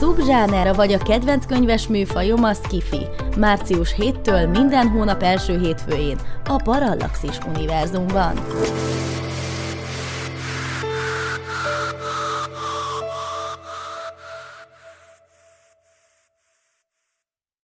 szubzsáner vagy a kedvenc könyves műfajom a sci-fi. Március 7-től minden hónap első hétfőjén a Parallaxis univerzumban.